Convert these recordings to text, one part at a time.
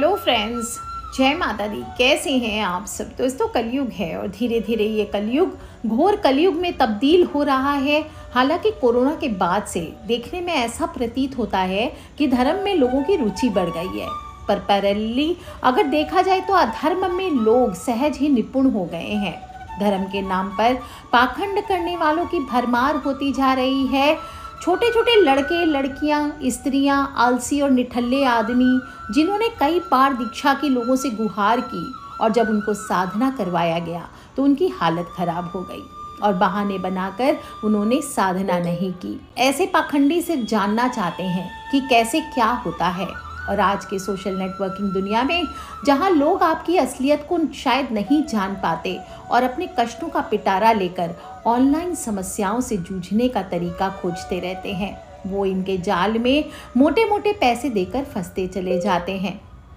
Hello friends, जय माता दी। कैसे हैं आप सब। दोस्तों, कलयुग है और धीरे धीरे ये कलयुग घोर कलयुग में तब्दील हो रहा है। हालांकि कोरोना के बाद से देखने में ऐसा प्रतीत होता है कि धर्म में लोगों की रुचि बढ़ गई है, पर पैरेलली अगर देखा जाए तो अधर्म में लोग सहज ही निपुण हो गए हैं। धर्म के नाम पर पाखंड करने वालों की भरमार होती जा रही है। छोटे छोटे लड़के लड़कियां, स्त्रियां, आलसी और निठल्ले आदमी जिन्होंने कई बार दीक्षा की लोगों से गुहार की और जब उनको साधना करवाया गया तो उनकी हालत खराब हो गई और बहाने बनाकर उन्होंने साधना नहीं की। ऐसे पाखंडी सिर्फ जानना चाहते हैं कि कैसे क्या होता है। और आज के सोशल नेटवर्किंग दुनिया में जहां लोग आपकी असलियत को शायद नहीं जान पाते और अपने कष्टों का पिटारा लेकर ऑनलाइन समस्याओं से जूझने का तरीका खोजते रहते हैं, वो इनके जाल में मोटे मोटे पैसे देकर फंसते चले जाते हैं।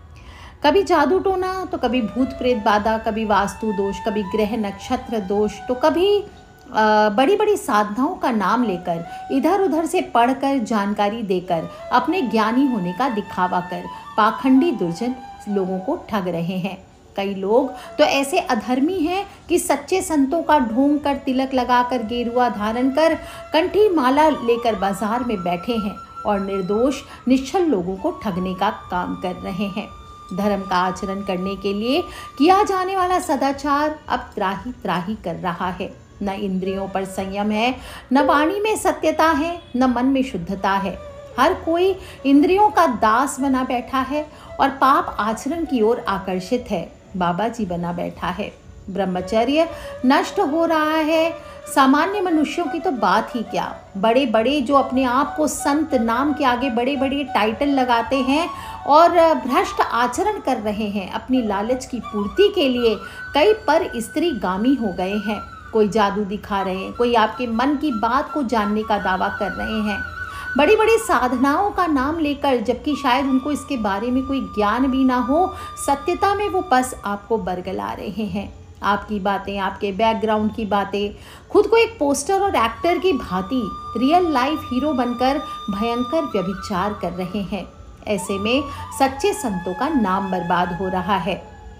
कभी जादू टोना तो कभी भूत प्रेत बाधा, कभी वास्तु दोष, कभी ग्रह नक्षत्र दोष, तो कभी बड़ी बड़ी साधनाओं का नाम लेकर इधर उधर से पढ़कर जानकारी देकर अपने ज्ञानी होने का दिखावा कर पाखंडी दुर्जन लोगों को ठग रहे हैं। कई लोग तो ऐसे अधर्मी हैं कि सच्चे संतों का ढोंग कर, तिलक लगाकर, गेरुआ धारण कर, कंठी माला लेकर बाजार में बैठे हैं और निर्दोष निश्चल लोगों को ठगने का काम कर रहे हैं। धर्म का आचरण करने के लिए किया जाने वाला सदाचार अब त्राही त्राही कर रहा है। न इंद्रियों पर संयम है, न वाणी में सत्यता है, न मन में शुद्धता है। हर कोई इंद्रियों का दास बना बैठा है और पाप आचरण की ओर आकर्षित है। बाबा जी बना बैठा है। ब्रह्मचर्य नष्ट हो रहा है। सामान्य मनुष्यों की तो बात ही क्या, बड़े बड़े जो अपने आप को संत नाम के आगे बड़े बड़े टाइटल लगाते हैं और भ्रष्ट आचरण कर रहे हैं, अपनी लालच की पूर्ति के लिए कई पर स्त्रीगामी हो गए हैं। कोई जादू दिखा रहे हैं, कोई आपके मन की बात को जानने का दावा कर रहे हैं, बड़ी बड़ी साधनाओं का नाम लेकर, जबकि शायद उनको इसके बारे में कोई ज्ञान भी ना हो। सत्यता में वो बस आपको बरगला रहे हैं। आपकी बातें, आपके बैकग्राउंड की बातें, खुद को एक पोस्टर और एक्टर की भांति रियल लाइफ हीरो बनकर भयंकर व्यभिचार कर रहे हैं। ऐसे में सच्चे संतों का नाम बर्बाद हो रहा है।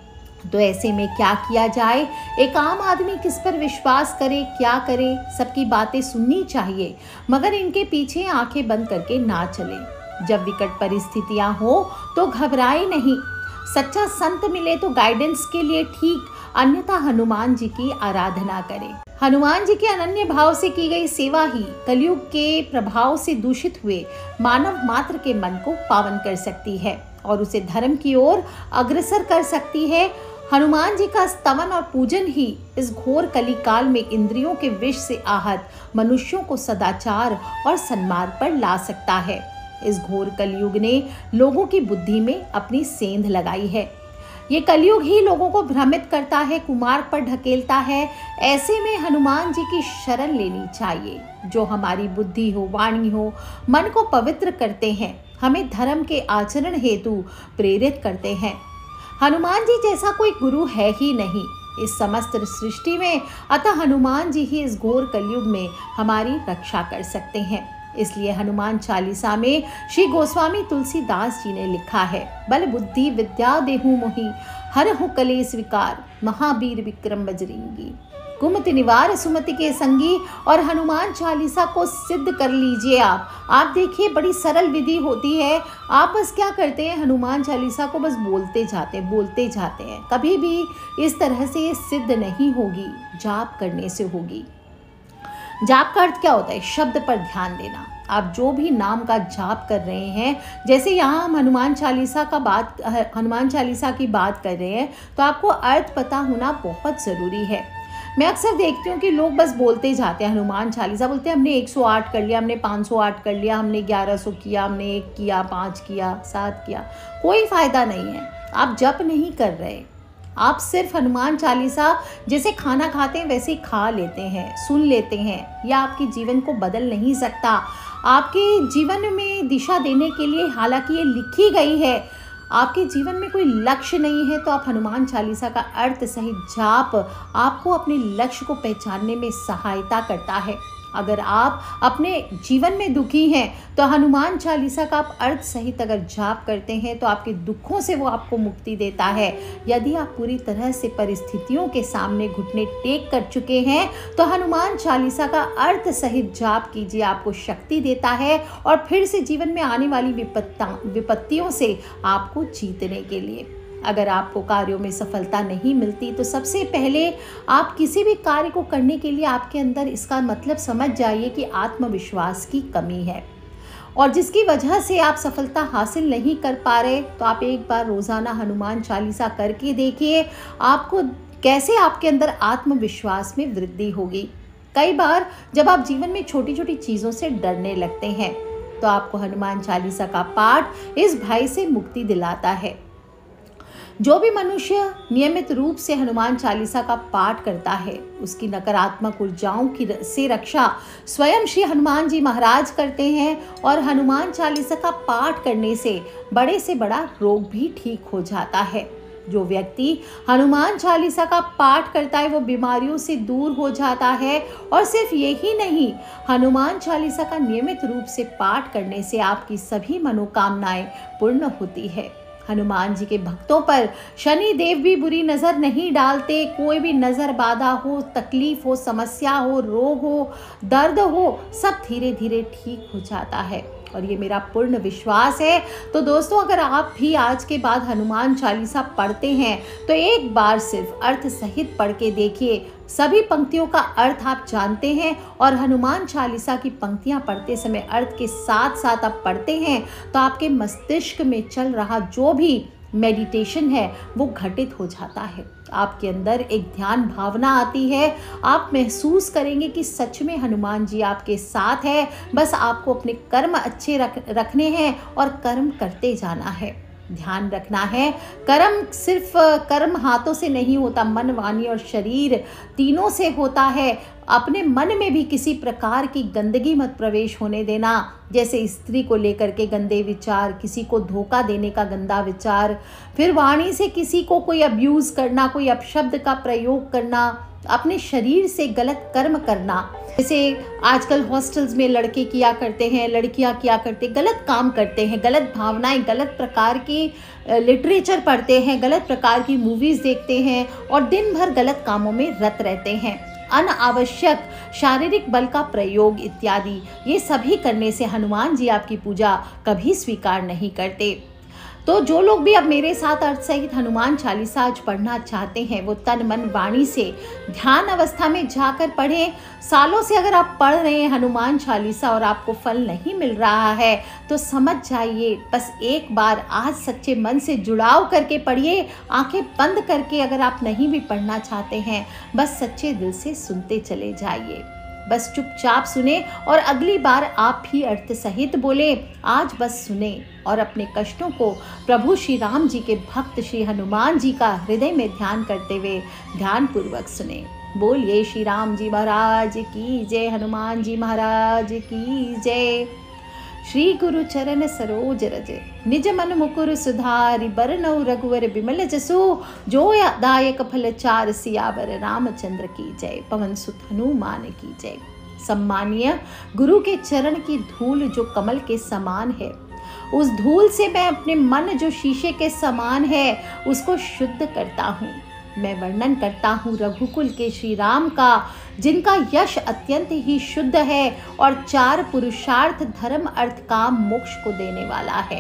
तो ऐसे में क्या किया जाए? एक आम आदमी किस पर विश्वास करे, क्या करे? सबकी बातें सुननी चाहिए, मगर इनके पीछे आंखें बंद करके ना चले। जब विकट परिस्थितियां हो तो घबराए नहीं। सच्चा संत मिले तो गाइडेंस के लिए ठीक, अन्यथा हनुमान जी की आराधना करें। हनुमान जी के अनन्य भाव से की गई सेवा ही कलयुग के प्रभाव से दूषित हुए मानव मात्र के मन को पावन कर सकती है और उसे धर्म की ओर अग्रसर कर सकती है। हनुमान जी का स्तवन और पूजन ही इस घोर कलिकाल में इंद्रियों के विष से आहत मनुष्यों को सदाचार और सन्मार्ग पर ला सकता है। इस घोर कलयुग ने लोगों की बुद्धि में अपनी सेंध लगाई है। ये कलयुग ही लोगों को भ्रमित करता है, कुमार्ग पर ढकेलता है। ऐसे में हनुमान जी की शरण लेनी चाहिए, जो हमारी बुद्धि हो, वाणी हो, मन को पवित्र करते हैं, हमें धर्म के आचरण हेतु प्रेरित करते हैं। हनुमान जी जैसा कोई गुरु है ही नहीं इस समस्त सृष्टि में, अतः हनुमान जी ही इस घोर कलयुग में हमारी रक्षा कर सकते हैं। इसलिए हनुमान चालीसा में श्री गोस्वामी तुलसीदास जी ने लिखा है, बल बुद्धि विद्या देहु मोहि, हरहु कलेस विकार, महावीर विक्रम बजरंगी, कुमति निवार सुमति के संगी। और हनुमान चालीसा को सिद्ध कर लीजिए आप देखिए, बड़ी सरल विधि होती है। आप बस क्या करते हैं, हनुमान चालीसा को बस बोलते जाते हैं। कभी भी इस तरह से ये सिद्ध नहीं होगी, जाप करने से होगी। जाप का अर्थ क्या होता है? शब्द पर ध्यान देना। आप जो भी नाम का जाप कर रहे हैं, जैसे यहाँ हम हनुमान चालीसा की बात कर रहे हैं, तो आपको अर्थ पता होना बहुत ज़रूरी है। मैं अक्सर देखती हूँ कि लोग बस बोलते जाते हैं, हनुमान चालीसा बोलते हैं, हमने 108 कर लिया, हमने 508 कर लिया, हमने 1100 किया, हमने 1 किया, 5 किया, 7 किया। कोई फ़ायदा नहीं है। आप जप नहीं कर रहे, आप सिर्फ हनुमान चालीसा जैसे खाना खाते हैं वैसे ही खा लेते हैं, सुन लेते हैं। यह आपके जीवन को बदल नहीं सकता। आपके जीवन में दिशा देने के लिए हालांकि ये लिखी गई है, आपके जीवन में कोई लक्ष्य नहीं है, तो आप हनुमान चालीसा का अर्थ सहित जाप आपको अपने लक्ष्य को पहचानने में सहायता करता है। अगर आप अपने जीवन में दुखी हैं तो हनुमान चालीसा का आप अर्थ सहित अगर जाप करते हैं तो आपके दुखों से वो आपको मुक्ति देता है। यदि आप पूरी तरह से परिस्थितियों के सामने घुटने टेक कर चुके हैं तो हनुमान चालीसा का अर्थ सहित जाप कीजिए, आपको शक्ति देता है और फिर से जीवन में आने वाली विपत्तियों से आपको जीतने के लिए। अगर आपको कार्यों में सफलता नहीं मिलती तो सबसे पहले आप किसी भी कार्य को करने के लिए आपके अंदर इसका मतलब समझ जाइए कि आत्मविश्वास की कमी है और जिसकी वजह से आप सफलता हासिल नहीं कर पा रहे। तो आप एक बार रोज़ाना हनुमान चालीसा करके देखिए, आपको कैसे आपके अंदर आत्मविश्वास में वृद्धि होगी। कई बार जब आप जीवन में छोटी छोटी चीज़ों से डरने लगते हैं तो आपको हनुमान चालीसा का पाठ इस भय से मुक्ति दिलाता है। जो भी मनुष्य नियमित रूप से हनुमान चालीसा का पाठ करता है उसकी नकारात्मक ऊर्जाओं की से रक्षा स्वयं श्री हनुमान जी महाराज करते हैं और हनुमान चालीसा का पाठ करने से बड़ा रोग भी ठीक हो जाता है। जो व्यक्ति हनुमान चालीसा का पाठ करता है वो बीमारियों से दूर हो जाता है और सिर्फ यही नहीं, हनुमान चालीसा का नियमित रूप से पाठ करने से आपकी सभी मनोकामनाएं पूर्ण होती है। हनुमान जी के भक्तों पर शनि देव भी बुरी नज़र नहीं डालते। कोई भी नज़र बाधा हो, तकलीफ हो, समस्या हो, रोग हो, दर्द हो, सब धीरे धीरे ठीक हो जाता है और ये मेरा पूर्ण विश्वास है। तो दोस्तों, अगर आप भी आज के बाद हनुमान चालीसा पढ़ते हैं तो एक बार सिर्फ अर्थ सहित पढ़ के देखिए। सभी पंक्तियों का अर्थ आप जानते हैं और हनुमान चालीसा की पंक्तियां पढ़ते समय अर्थ के साथ साथ आप पढ़ते हैं तो आपके मस्तिष्क में चल रहा जो भी मेडिटेशन है वो घटित हो जाता है। आपके अंदर एक ध्यान भावना आती है, आप महसूस करेंगे कि सच में हनुमान जी आपके साथ है। बस आपको अपने कर्म अच्छे रखने हैं और कर्म करते जाना है। ध्यान रखना है, कर्म सिर्फ कर्म हाथों से नहीं होता, मन, वाणी और शरीर तीनों से होता है। अपने मन में भी किसी प्रकार की गंदगी मत प्रवेश होने देना, जैसे स्त्री को लेकर के गंदे विचार, किसी को धोखा देने का गंदा विचार, फिर वाणी से किसी को कोई अब्यूज़ करना, कोई अपशब्द का प्रयोग करना, अपने शरीर से गलत कर्म करना। जैसे आजकल हॉस्टल्स में लड़के किया करते हैं, लड़कियां किया करते, गलत काम करते हैं, गलत भावनाएं, गलत प्रकार की लिटरेचर पढ़ते हैं, गलत प्रकार की मूवीज़ देखते हैं और दिन भर गलत कामों में रत रहते हैं। अनावश्यक शारीरिक बल का प्रयोग इत्यादि, ये सभी करने से हनुमान जी आपकी पूजा कभी स्वीकार नहीं करते। तो जो लोग भी अब मेरे साथ अर्थ सहित हनुमान चालीसा आज पढ़ना चाहते हैं वो तन मन वाणी से ध्यान अवस्था में जाकर पढ़ें। सालों से अगर आप पढ़ रहे हैं हनुमान चालीसा और आपको फल नहीं मिल रहा है तो समझ जाइए, बस एक बार आज सच्चे मन से जुड़ाव करके पढ़िए। आंखें बंद करके अगर आप नहीं भी पढ़ना चाहते हैं, बस सच्चे दिल से सुनते चले जाइए। बस चुपचाप सुने और अगली बार आप भी अर्थ सहित बोले। आज बस सुने और अपने कष्टों को प्रभु श्री राम जी के भक्त श्री हनुमान जी का हृदय में ध्यान करते हुए ध्यान पूर्वक सुने। बोलिए श्री राम जी महाराज की जय, हनुमान जी महाराज की जय। श्री गुरु चरण सरोज रज निज मन मुकुर सुधारि बरनउँ रघुवर बिमल जसु जो दायक फल चार सियावर रामचंद्र की जय, पवन सुत हनुमान की जय। सम्मानीय गुरु के चरण की धूल जो कमल के समान है, उस धूल से मैं अपने मन जो शीशे के समान है उसको शुद्ध करता हूँ। मैं वर्णन करता हूँ रघुकुल के श्री राम का, जिनका यश अत्यंत ही शुद्ध है और चार पुरुषार्थ धर्म अर्थ काम मोक्ष को देने वाला है।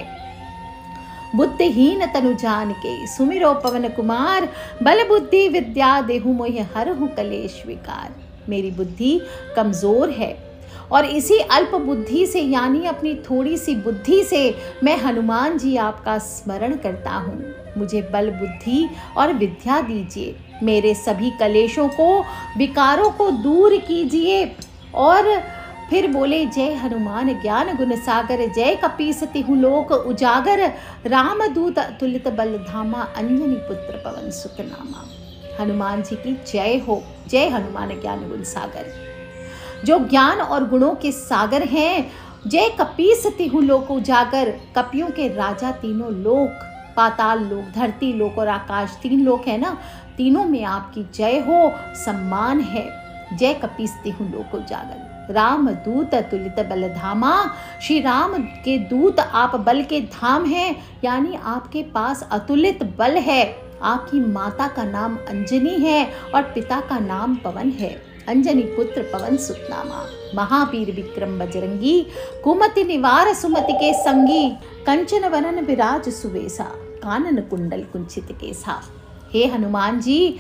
बुद्धिहीन तनु जान के सुमिरो पवन कुमार, बल बुद्धि विद्या देहु मोहि हरहु कलेश विकार। मेरी बुद्धि कमजोर है और इसी अल्प बुद्धि से यानी अपनी थोड़ी सी बुद्धि से मैं हनुमान जी आपका स्मरण करता हूँ। मुझे बल बुद्धि और विद्या दीजिए, मेरे सभी कलेशों को विकारों को दूर कीजिए। और फिर बोले जय हनुमान ज्ञान गुण सागर, जय कपीसति हूँ लोक उजागर, रामदूत अतुलित बल धामा, अंजनी पुत्र पवन सुत नामा। हनुमान जी की जय हो। जय हनुमान ज्ञान गुण सागर, जो ज्ञान और गुणों के सागर हैं। जय कपीसति हूँ लोक उजागर, कपियों के राजा तीनों लोक, पाताल लोक, धरती लोक और आकाश, तीन लोक है ना, तीनों में आपकी जय हो, सम्मान है। जय कपीसति हूँ लोक उजागर। राम दूत तुलित बल धामा, श्री राम के दूत आप बल के धाम हैं, यानी आपके पास अतुलित बल है। आपकी माता का नाम अंजनी है और पिता का नाम पवन है। अंजनी पुत्र पवन सुत नामा, महावीर विक्रम बजरंगी, कुमति निवार सुमति के संगी, कंचन वरन विराज सुवेसा, कानन कुंडल कुंचित केसा। हे हनुमान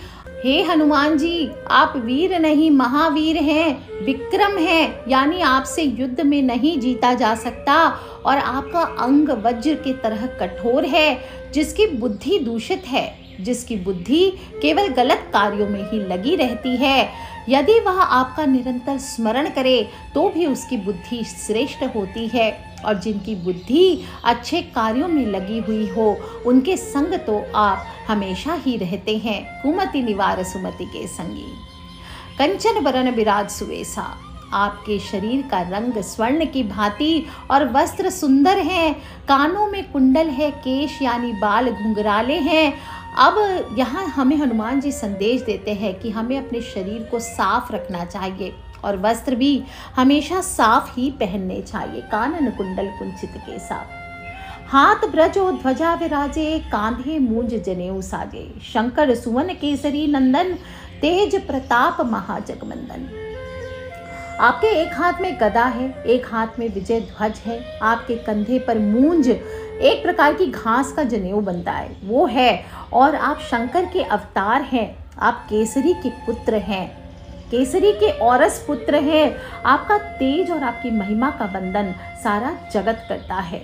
जी, आप वीर नहीं महावीर हैं, विक्रम हैं, यानी आपसे युद्ध में नहीं जीता जा सकता, और आपका अंग वज्र की तरह कठोर है, जिसकी बुद्धि दूषित है, जिसकी बुद्धि केवल गलत कार्यों में ही लगी रहती है। यदि वह आपका निरंतर स्मरण करे तो भी उसकी बुद्धि श्रेष्ठ होती है, और जिनकी बुद्धि अच्छे कार्यों में लगी हुई हो उनके संग तो आप हमेशा ही रहते हैं। कुमति निवार सुमति के संगी, कंचन वरन विराज सुवेसा, आपके शरीर का रंग स्वर्ण की भांति और वस्त्र सुंदर हैं, कानों में कुंडल है, केश यानी बाल घुंघराले हैं। अब यहाँ हमें हनुमान जी संदेश देते हैं कि हमें अपने शरीर को साफ रखना चाहिए और वस्त्र भी हमेशा साफ ही पहनने चाहिए। कानन कुंडल कुंचित केसा, हाथ ब्रज और ध्वजा विराजे, कांधे मूंज जनेऊ साजे, शंकर सुवन केसरी नंदन, तेज प्रताप महाजगमंदन। आपके एक हाथ में गदा है, एक हाथ में विजय ध्वज है, आपके कंधे पर मूंज एक प्रकार की घास का जनेऊ बनता है वो है, और आप शंकर के अवतार हैं। आप केसरी के पुत्र हैं, केसरी के औरस पुत्र हैं। आपका तेज और आपकी महिमा का वंदन सारा जगत करता है।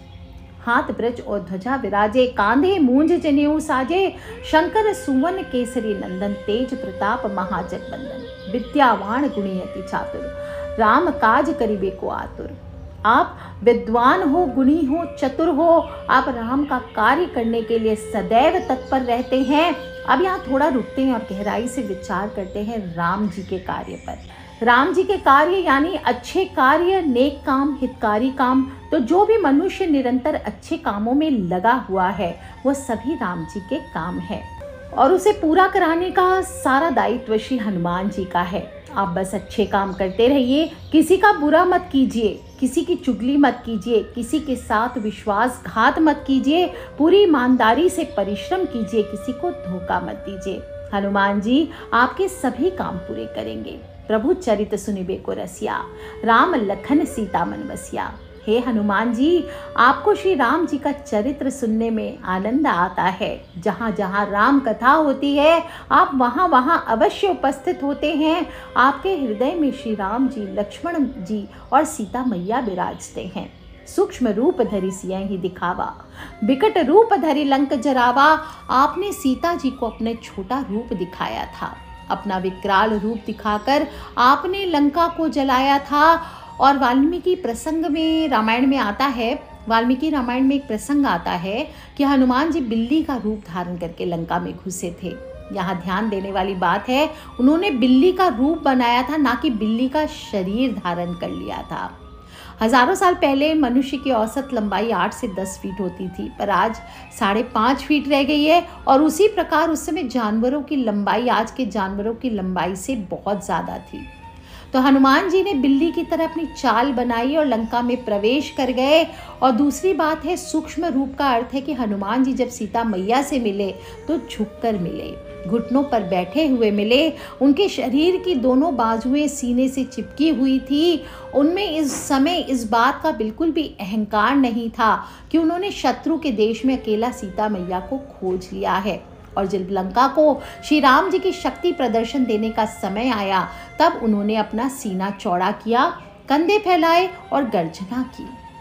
हाथ ब्रज और ध्वजा विराजे, कांधे मूंज जनेऊ साजे, शंकर सुवन केसरी नंदन, तेज प्रताप महाजगवंदन। विद्यावान गुणी अति चातुर, राम काज करिबे को आतुर। आप विद्वान हो, गुणी हो, चतुर हो, आप राम का कार्य करने के लिए सदैव तत्पर रहते हैं। अब यहाँ थोड़ा रुकते हैं और गहराई से विचार करते हैं राम जी के कार्य पर। राम जी के कार्य यानी अच्छे कार्य, नेक काम, हितकारी काम। तो जो भी मनुष्य निरंतर अच्छे कामों में लगा हुआ है वो सभी राम जी के काम है, और उसे पूरा कराने का सारा दायित्व श्री हनुमान जी का है। आप बस अच्छे काम करते रहिए, किसी का बुरा मत कीजिए, किसी की चुगली मत कीजिए, किसी के साथ विश्वासघात मत कीजिए, पूरी ईमानदारी से परिश्रम कीजिए, किसी को धोखा मत दीजिए। हनुमान जी आपके सभी काम पूरे करेंगे। प्रभु चरित सुनिबे को रसिया, राम लखन सीता मन बसिया। हे हनुमान जी, आपको श्री राम जी का चरित्र सुनने में आनंद आता है। जहाँ जहाँ राम कथा होती है आप वहाँ वहाँ अवश्य उपस्थित होते हैं। आपके हृदय में श्री राम जी, लक्ष्मण जी और सीता मैया विराजते हैं। सूक्ष्म रूप धरि सियहि दिखावा, विकट रूप धरि लंक जरावा। आपने सीता जी को अपने छोटा रूप दिखाया था, अपना विकराल रूप दिखाकर आपने लंका को जलाया था। और वाल्मीकि प्रसंग में रामायण में आता है, वाल्मीकि रामायण में एक प्रसंग आता है कि हनुमान जी बिल्ली का रूप धारण करके लंका में घुसे थे। यहाँ ध्यान देने वाली बात है, उन्होंने बिल्ली का रूप बनाया था, ना कि बिल्ली का शरीर धारण कर लिया था। हजारों साल पहले मनुष्य की औसत लंबाई 8 से 10 फीट होती थी, पर आज 5.5 फीट रह गई है। और उसी प्रकार उस समय जानवरों की लंबाई आज के जानवरों की लंबाई से बहुत ज़्यादा थी। तो हनुमान जी ने बिल्ली की तरह अपनी चाल बनाई और लंका में प्रवेश कर गए। और दूसरी बात है, सूक्ष्म रूप का अर्थ है कि हनुमान जी जब सीता मैया से मिले तो झुककर मिले, घुटनों पर बैठे हुए मिले। उनके शरीर की दोनों बाजुएं सीने से चिपकी हुई थी। उनमें इस समय इस बात का बिल्कुल भी अहंकार नहीं था कि उन्होंने शत्रु के देश में अकेला सीता मैया को खोज लिया है। और जब लंका को श्री राम जी की शक्ति प्रदर्शन देने का समय आया तब उन्होंने अपना सीना चौड़ा किया, कंधे फैलाए और गर्जना की।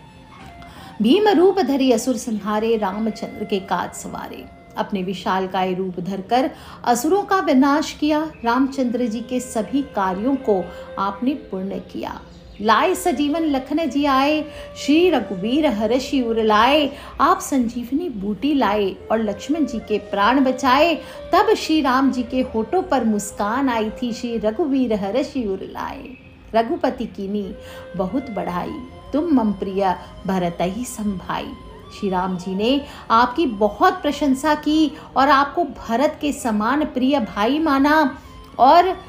भीम रूप धरि असुर संहारे, रामचंद्र के काज सवारे। अपने विशालकाय रूप धरकर असुरों का विनाश किया। रामचंद्र जी के सभी कार्यों को आपने पूर्ण किया। लाए सजीवन लखन जी आए, श्री रघुवीर हर्षि उर लाए। आप संजीवनी बूटी लाए और लक्ष्मण जी के प्राण बचाए। तब श्री राम जी के होठों पर मुस्कान आई थी, श्री रघुवीर हर्षि उर लाए। रघुपति कीनी बहुत बढ़ाई, तुम मम प्रिय भरत ही संभाई। श्री राम जी ने आपकी बहुत प्रशंसा की और आपको भरत के समान प्रिय भाई माना। और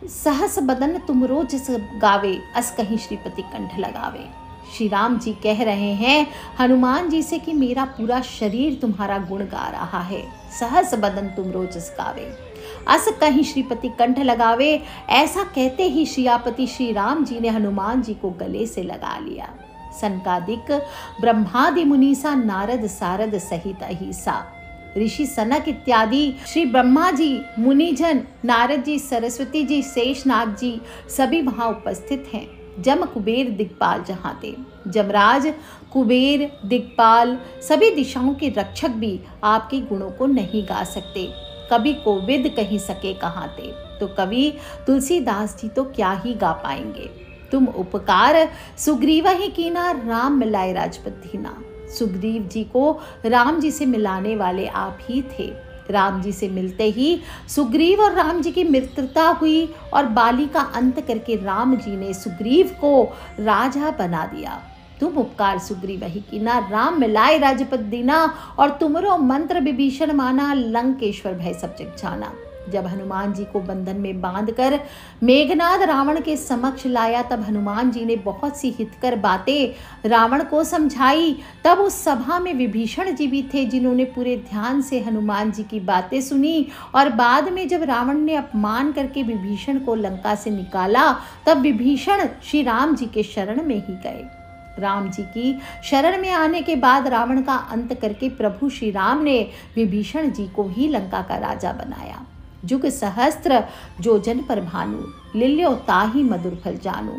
सहस बदन तुम रोज गावे, अस कहीं श्रीपति कंठ लगावे। श्री राम जी कह रहे हैं हनुमान जी से कि मेरा पूरा शरीर तुम्हारा गुण गा रहा है। सहस बदन तुम रोज गावे, अस कहीं श्रीपति कंठ लगावे। ऐसा कहते ही श्रियापति श्री राम जी ने हनुमान जी को गले से लगा लिया। सनकादिक ब्रह्मादि मुनीसा नारद सारद सहित अहिसा, ऋषि सनक इत्यादि श्री ब्रह्मा जी, मुनिजन, नारद जी, सरस्वती जी, शेषनाग जी सभी वहां उपस्थित हैं। जम कुबेर दिक्पाल जहाँ थे, जमराज, कुबेर, दिक्पाल सभी दिशाओं के रक्षक भी आपके गुणों को नहीं गा सकते। कवि कोविद कहीं सके कहाँ थे, तो कवि तुलसीदास जी तो क्या ही गा पाएंगे। तुम उपकार सुग्रीव ही कीना, राम मिलाए राजपथ दीना। सुग्रीव जी को राम जी से मिलाने वाले आप ही थे। राम जी से मिलते ही सुग्रीव और राम जी की मित्रता हुई और बाली का अंत करके राम जी ने सुग्रीव को राजा बना दिया। तुम उपकार सुग्रीव ही कीना, राम मिलाए राजपथ दीना। और तुमरो मंत्र विभीषण माना, लंकेश्वर भय सब जग जाना। जब हनुमान जी को बंधन में बांधकर मेघनाद रावण के समक्ष लाया, तब हनुमान जी ने बहुत सी हितकर बातें रावण को समझाई। तब उस सभा में विभीषण जी भी थे, जिन्होंने पूरे ध्यान से हनुमान जी की बातें सुनी। और बाद में जब रावण ने अपमान करके विभीषण को लंका से निकाला, तब विभीषण श्री राम जी के शरण में ही गए। राम जी की शरण में आने के बाद रावण का अंत करके प्रभु श्री राम ने विभीषण जी को ही लंका का राजा बनाया। जुग सहस्त्र जो जन पर भानु, लिल्यो ताहि मधुर फल जानू।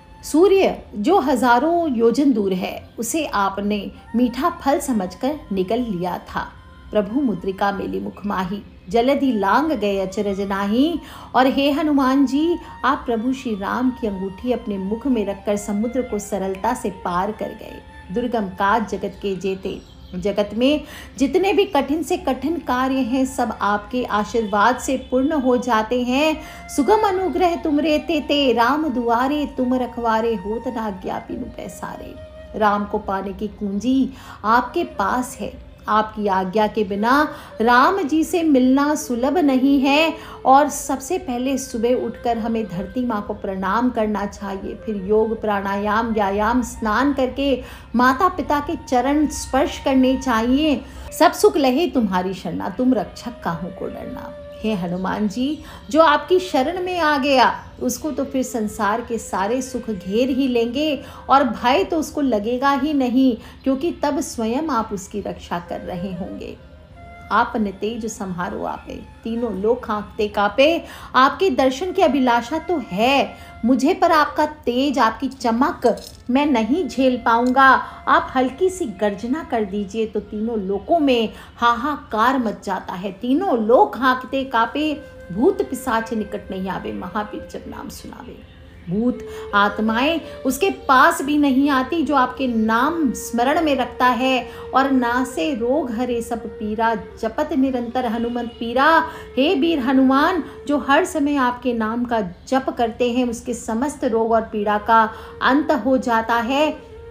सूर्य जो हजारों योजन दूर है, उसे आपने मीठा फल समझकर निगल लिया था। प्रभु मुद्रिका मेली मुख माही, जलधि लांग गए अचरज नाही। और हे हनुमान जी, आप प्रभु श्री राम की अंगूठी अपने मुख में रखकर समुद्र को सरलता से पार कर गए। दुर्गम काज जगत के जेते, जगत में जितने भी कठिन से कठिन कार्य हैं, सब आपके आशीर्वाद से पूर्ण हो जाते हैं। सुगम अनुग्रह तुमरे ते राम दुआरे, तुम रखवारे होत न आज्ञा बिनु पैसारे। राम को पाने की कुंजी आपके पास है। आपकी आज्ञा के बिना राम जी से मिलना सुलभ नहीं है। और सबसे पहले सुबह उठकर हमें धरती माँ को प्रणाम करना चाहिए, फिर योग प्राणायाम व्यायाम स्नान करके माता पिता के चरण स्पर्श करने चाहिए। सब सुख लहे तुम्हारी शरणा, तुम रक्षक काहू को डरना। हे हनुमान जी, जो आपकी शरण में आ गया उसको तो फिर संसार के सारे सुख घेर ही लेंगे और भय तो उसको लगेगा ही नहीं, क्योंकि तब स्वयं आप उसकी रक्षा कर रहे होंगे। आपने तेज संहारो आपे, तीनों लोग कांपते कांपे। आपके दर्शन की अभिलाषा तो है मुझे, पर आपका तेज, आपकी चमक मैं नहीं झेल पाऊंगा। आप हल्की सी गर्जना कर दीजिए तो तीनों लोकों में हाहाकार मच जाता है। तीनों लोग कांपते कांपे, भूत पिशाच निकट नहीं आवे, महावीर जब नाम सुनावे। भूत आत्माएं उसके पास भी नहीं आती जो आपके नाम स्मरण में रखता है। और नासे रोग हरे सब पीरा, जपत निरंतर हनुमंत पीरा। हे वीर हनुमान, जो हर समय आपके नाम का जप करते हैं, उसके समस्त रोग और पीड़ा का अंत हो जाता है।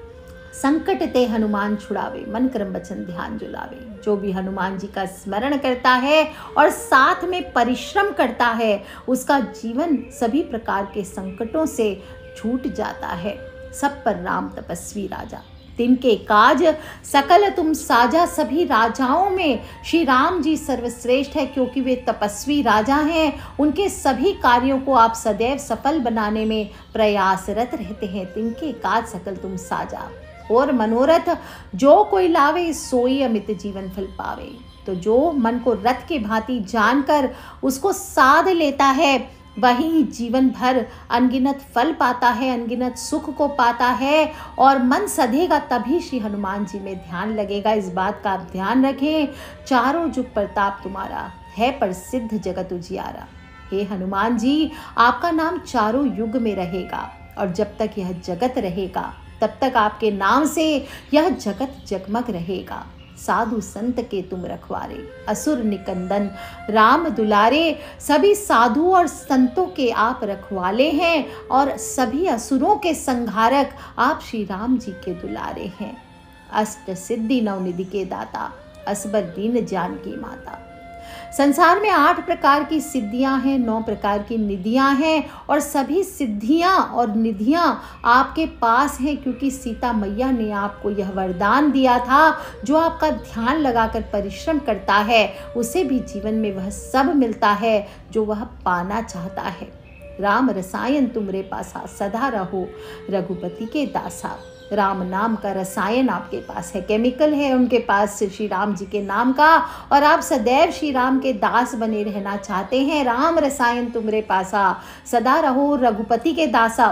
संकट ते हनुमान छुड़ावे, मन क्रम वचन ध्यान जुलावे। जो भी हनुमान जी का स्मरण करता है और साथ में परिश्रम करता है, उसका जीवन सभी प्रकार के संकटों से छूट जाता है। सब पर राम तपस्वी राजा, तिनके काज सकल तुम साजा। सभी राजाओं में श्री राम जी सर्वश्रेष्ठ है, क्योंकि वे तपस्वी राजा हैं। उनके सभी कार्यों को आप सदैव सफल बनाने में प्रयासरत रहते हैं। तिनके काज सकल तुम साजा, और मनोरथ जो कोई लावे, सोई अमित जीवन फल पावे। तो जो मन को रथ के भांति जानकर उसको साध लेता है, वही जीवन भर अनगिनत फल पाता है, अनगिनत सुख को पाता है। और मन सधेगा तभी श्री हनुमान जी में ध्यान लगेगा। इस बात का आप ध्यान रखें। चारों जुग प्रताप तुम्हारा, है प्रसिद्ध जगत उजियारा। हे हनुमान जी, आपका नाम चारों युग में रहेगा, और जब तक यह जगत रहेगा तब तक आपके नाम से यह जगत जगमग रहेगा। साधु संत के तुम रखवारे, असुर निकंदन राम दुलारे। सभी साधु और संतों के आप रखवाले हैं, और सभी असुरों के संहारक आप श्री राम जी के दुलारे हैं। अष्ट सिद्धि नवनिधि के दाता, असबर दीन जानकी माता। संसार में 8 प्रकार की सिद्धियां हैं, 9 प्रकार की निधियां हैं और सभी सिद्धियां और निधियां आपके पास हैं, क्योंकि सीता मैया ने आपको यह वरदान दिया था, जो आपका ध्यान लगाकर परिश्रम करता है उसे भी जीवन में वह सब मिलता है जो वह पाना चाहता है। राम रसायन तुमरे पासा, सदा रहो रघुपति के दासा। राम नाम का रसायन आपके पास है, केमिकल है उनके पास श्री राम जी के नाम का, और आप सदैव श्री राम के दास बने रहना चाहते हैं। राम रसायन तुमरे पासा, सदा रहो रघुपति के दासा।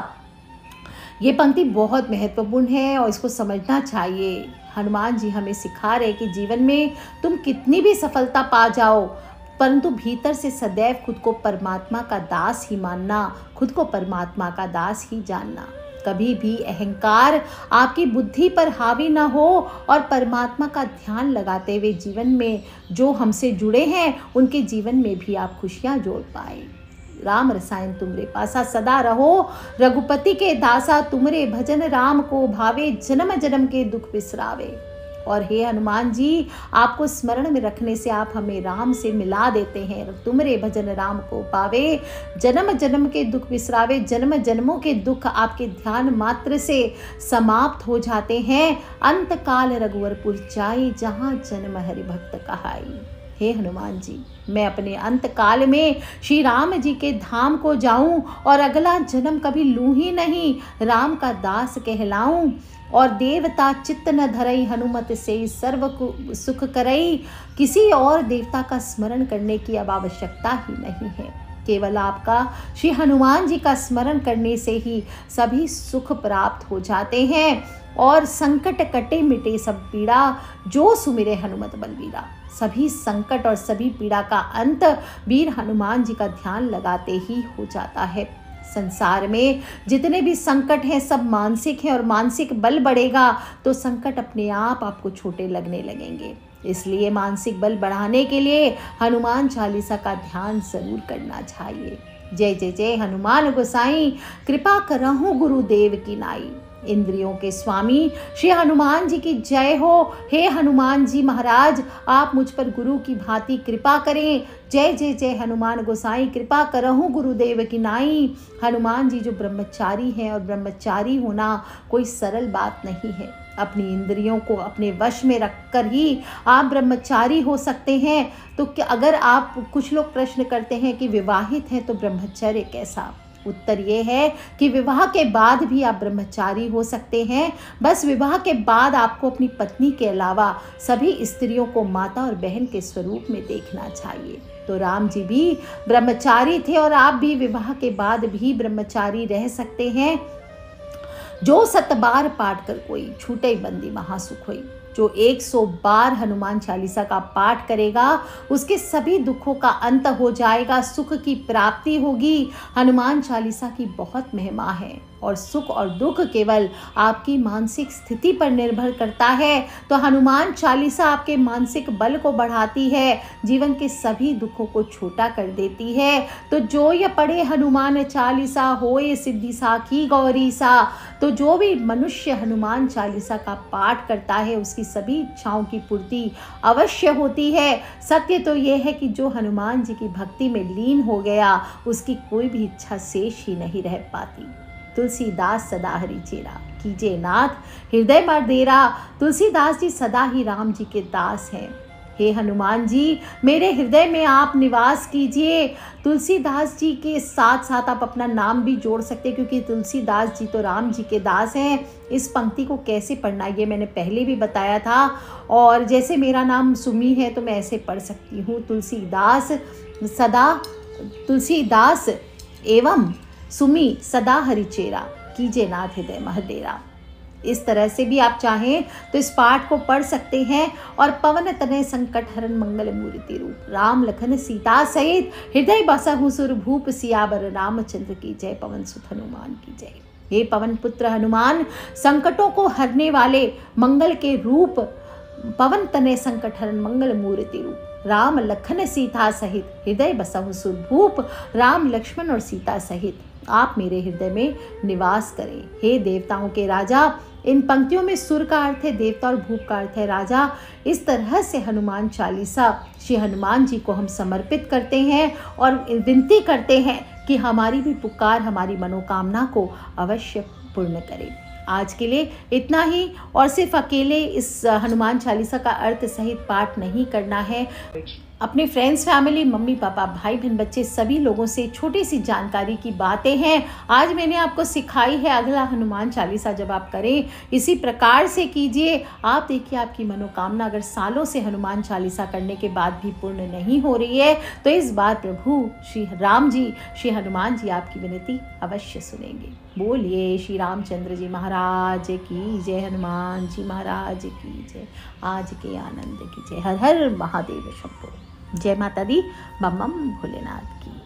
ये पंक्ति बहुत महत्वपूर्ण है और इसको समझना चाहिए। हनुमान जी हमें सिखा रहे कि जीवन में तुम कितनी भी सफलता पा जाओ, परंतु भीतर से सदैव खुद को परमात्मा का दास ही मानना, खुद को परमात्मा का दास ही जानना। कभी भी अहंकार आपकी बुद्धि पर हावी ना हो और परमात्मा का ध्यान लगाते हुए जीवन में जो हमसे जुड़े हैं उनके जीवन में भी आप खुशियां जोड़ पाए। राम रसायन तुमरे पासा, सदा रहो रघुपति के दासा। तुमरे भजन राम को भावे, जन्म जन्म के दुख बिसरावे। और हे हनुमान जी, आपको स्मरण में रखने से आप हमें राम से मिला देते हैं। तुमरे भजन राम को पावे, जन्म जन्म के दुख बिसरावे। जन्म जन्मों के दुख आपके ध्यान मात्र से समाप्त हो जाते हैं। अंत काल रघुवरपुर जाई, जहाँ जन्म हरि भक्त कहाई। हे हनुमान जी, मैं अपने अंत काल में श्री राम जी के धाम को जाऊं और अगला जन्म कभी लूं ही नहीं, राम का दास कहलाऊं। और देवता चित्त न धरई, हनुमत से सर्व सुख करई। किसी और देवता का स्मरण करने की अब आवश्यकता ही नहीं है, केवल आपका श्री हनुमान जी का स्मरण करने से ही सभी सुख प्राप्त हो जाते हैं। और संकट कटे मिटे सब पीड़ा, जो सुमिरे हनुमत बलबीरा। सभी संकट और सभी पीड़ा का अंत वीर हनुमान जी का ध्यान लगाते ही हो जाता है। संसार में जितने भी संकट हैं सब मानसिक हैं, और मानसिक बल बढ़ेगा तो संकट अपने आप आपको छोटे लगने लगेंगे। इसलिए मानसिक बल बढ़ाने के लिए हनुमान चालीसा का ध्यान जरूर करना चाहिए। जय जय जय हनुमान गोसाई, कृपा करहु गुरुदेव की नाई। इंद्रियों के स्वामी श्री हनुमान जी की जय हो। हे हनुमान जी महाराज, आप मुझ पर गुरु की भांति कृपा करें। जय जय जय हनुमान गोसाई, कृपा करहु गुरुदेव की नाई। हनुमान जी जो ब्रह्मचारी हैं, और ब्रह्मचारी होना कोई सरल बात नहीं है। अपनी इंद्रियों को अपने वश में रखकर ही आप ब्रह्मचारी हो सकते हैं। तो क्या अगर आप, कुछ लोग प्रश्न करते हैं कि विवाहित हैं तो ब्रह्मचर्य कैसा? उत्तर ये है कि विवाह के बाद भी आप ब्रह्मचारी हो सकते हैं। बस विवाह के बाद आपको अपनी पत्नी के अलावा सभी स्त्रियों को माता और बहन के स्वरूप में देखना चाहिए। तो राम जी भी ब्रह्मचारी थे और आप भी विवाह के बाद भी ब्रह्मचारी रह सकते हैं। जो 7 बार पाठ कर कोई, छूटे बंदी महासुख होई। जो 100 बार हनुमान चालीसा का पाठ करेगा उसके सभी दुखों का अंत हो जाएगा, सुख की प्राप्ति होगी। हनुमान चालीसा की बहुत महिमा है और सुख और दुख केवल आपकी मानसिक स्थिति पर निर्भर करता है। तो हनुमान चालीसा आपके मानसिक बल को बढ़ाती है, जीवन के सभी दुखों को छोटा कर देती है। तो जो ये पढ़े हनुमान चालीसा होए सिद्धि साखी गौरी सा। तो जो भी मनुष्य हनुमान चालीसा का पाठ करता है उसकी सभी इच्छाओं की पूर्ति अवश्य होती है। सत्य तो यह है कि जो हनुमान जी की भक्ति में लीन हो गया उसकी कोई भी इच्छा शेष ही नहीं रह पाती। तुलसीदास सदा हरि चेरा, कीजिए नाथ हृदय बार डेरा। तुलसीदास जी सदा ही राम जी के दास हैं। हे हनुमान जी, मेरे हृदय में आप निवास कीजिए। तुलसीदास जी के साथ साथ आप अपना नाम भी जोड़ सकते हैं, क्योंकि तुलसीदास जी तो राम जी के दास हैं। इस पंक्ति को कैसे पढ़ना ये मैंने पहले भी बताया था, और जैसे मेरा नाम सुमी है तो मैं ऐसे पढ़ सकती हूँ, तुलसीदास सदा, तुलसीदास एवं सुमी सदा हरिचेरा, कीजिए नाथ हृदय मह डेरा। इस तरह से भी आप चाहें तो इस पाठ को पढ़ सकते हैं। और पवन तनय संकट हरण मंगल मूर्ति रूप, राम लखन सीता सहित हृदय बसहु सुर भूप, सियावर रामचंद्र की जय, पवन सुत हनुमान की जय। हे पवन पुत्र हनुमान, संकटों को हरने वाले मंगल के रूप, पवन तनय संकट हरण मंगल मूर्ति रूप, राम लखन सीता सहित हृदय बसहु सुर भूप, राम लक्ष्मण और सीता सहित आप मेरे हृदय में निवास करें। हे देवताओं के राजा, इन पंक्तियों में सुर का अर्थ है देवता और भूप का अर्थ है राजा। इस तरह से हनुमान चालीसा श्री हनुमान जी को हम समर्पित करते हैं और विनती करते हैं कि हमारी भी पुकार, हमारी मनोकामना को अवश्य पूर्ण करें। आज के लिए इतना ही, और सिर्फ अकेले इस हनुमान चालीसा का अर्थ सहित पाठ नहीं करना है। अपने फ्रेंड्स, फैमिली, मम्मी पापा, भाई बहन, बच्चे सभी लोगों से छोटी सी जानकारी की बातें हैं आज मैंने आपको सिखाई है। अगला हनुमान चालीसा जब आप करें इसी प्रकार से कीजिए। आप देखिए आपकी मनोकामना अगर सालों से हनुमान चालीसा करने के बाद भी पूर्ण नहीं हो रही है तो इस बार प्रभु श्री राम जी, श्री हनुमान जी आपकी विनती अवश्य सुनेंगे। बोलिए श्री रामचंद्र जी महाराज की जय, हनुमान जी महाराज की जय, आज के आनंद की जय। हर हर महादेव शंभो। जय माता दी, बम बम भोलेनाथ की।